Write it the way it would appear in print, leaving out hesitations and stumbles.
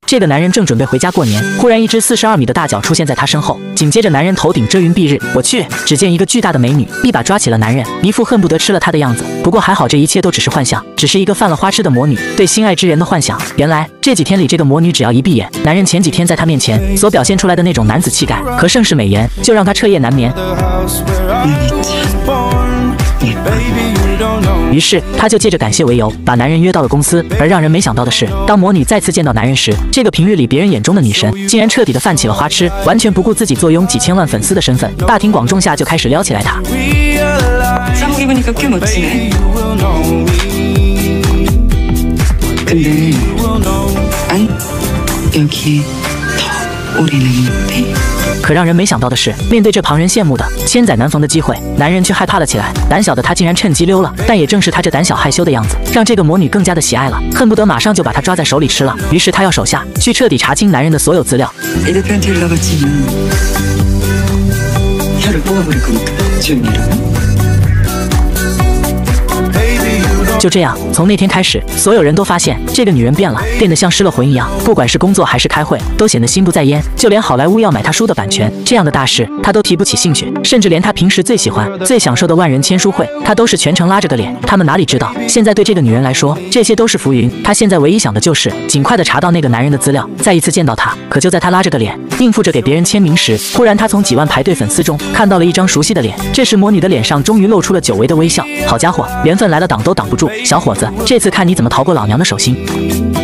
这个男人正准备回家过年，忽然一只42米的大脚出现在他身后，紧接着男人头顶遮云蔽日，我去！只见一个巨大的美女一把抓起了男人，一副恨不得吃了他的样子。不过还好，这一切都只是幻象，只是一个犯了花痴的魔女对心爱之人的幻想。原来这几天里，这个魔女只要一闭眼，男人前几天在她面前所表现出来的那种男子气概和盛世美颜，就让她彻夜难眠。于是他就借着感谢为由，把男人约到了公司。而让人没想到的是，当魔女再次见到男人时，这个平日里别人眼中的女神，竟然彻底的犯起了花痴，完全不顾自己坐拥几千万粉丝的身份，大庭广众下就开始撩起来她。可让人没想到的是，面对这旁人羡慕的千载难逢的机会，男人却害怕了起来。胆小的他竟然趁机溜了，但也正是他这胆小害羞的样子，让这个魔女更加的喜爱了，恨不得马上就把他抓在手里吃了。于是他要手下去彻底查清男人的所有资料。就这样，从那天开始，所有人都发现这个女人变了，变得像失了魂一样。不管是工作还是开会，都显得心不在焉。就连好莱坞要买她书的版权，这样的大事，她都提不起兴趣。甚至连她平时最喜欢、最享受的万人签书会，她都是全程拉着个脸。他们哪里知道，现在对这个女人来说，这些都是浮云。她现在唯一想的就是尽快的查到那个男人的资料，再一次见到他。可就在她拉着个脸，应付着给别人签名时，忽然她从几万排队粉丝中看到了一张熟悉的脸。这时魔女的脸上终于露出了久违的微笑。好家伙，缘分来了挡都挡不住。小伙子，这次看你怎么逃过老娘的手心。